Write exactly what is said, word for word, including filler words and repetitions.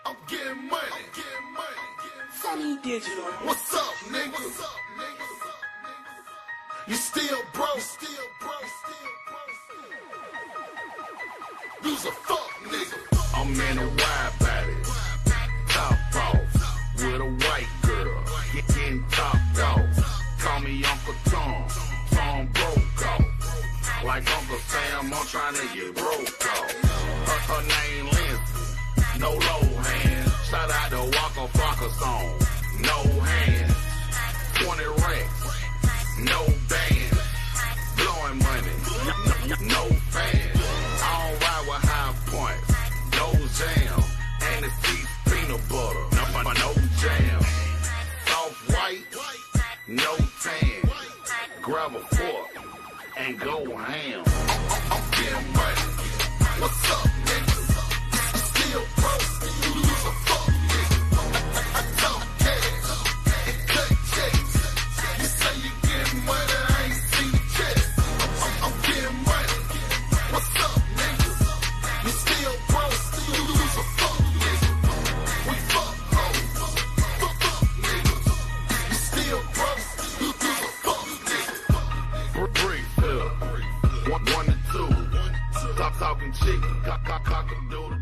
I'm getting money. I'm getting money. Sunny Digital. What's up, nigga? What's up, nigga? You still broke? Still broke? Still broke? You's a fuck nigga. I'm in a wide body, top off, with a white girl, getting topped off. Call me Uncle Tom, Tom broke off. Like Uncle Sam, I'm trying to get broke off. Her, her name Lindsay, no low hand. Shout out to Waka Flocka song, no hands. twenty racks, no band. Blowing money, no, no fans. I don't ride with high points, no jam. And the seats peanut butter, no, no jam. Soft white, no tan. Grab a fork and go ham. I'm getting money. What's up, nigga? Still broke. You lose a fuck, nigga. I talk cash and cut checks. You say you getting money, I ain't seen the checks. I'm, I'm getting money. What's up, nigga? You still broke. You lose a fuck, nigga. We fuck hoes. Fuck up, nigga. You still broke. You lose a fuck, nigga. Brick, One, one to two. Stop talking chicken, cock, cock, cock, a doodle.